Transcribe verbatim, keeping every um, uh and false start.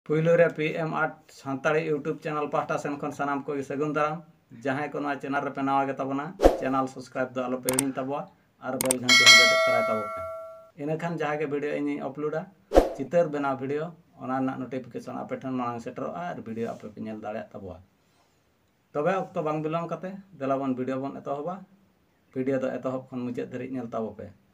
पुइलो रे P M art Santali YouTube channel पाहटा सेन खन सानाम को सगुन दाराम जहां को ना चैनल रे पे नवा गे ताबना चैनल सब्सक्राइब दो आलो पे हिड़िन ताबवा और बेल घंटी हो जट तराय ताबो पे इना खान जहां के वीडियो इन अपलोडा चितर बनाव वीडियो ओना ना नोटिफिकेशन आपे ठन मांग सेटरो और वीडियो आपे पे नेल दाड़े ताबवा तबे अक्तो बांग बिलम कते देलाबन वीडियो बन एतोहबा वीडियो दो एतोहब खन मुचाद धरि नेल ताबो पे।